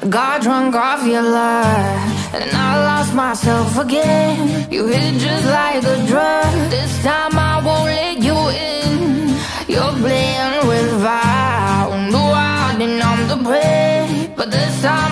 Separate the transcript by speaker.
Speaker 1: Got drunk off your love, and I lost myself again. You hit just like a drug. This time I won't let you in. You're playing with fire. No, I didn't, I'm the prey, but this time